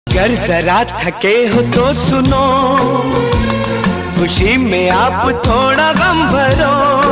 अगर जरा थके हो तो सुनो, खुशी में आप थोड़ा गम भरो।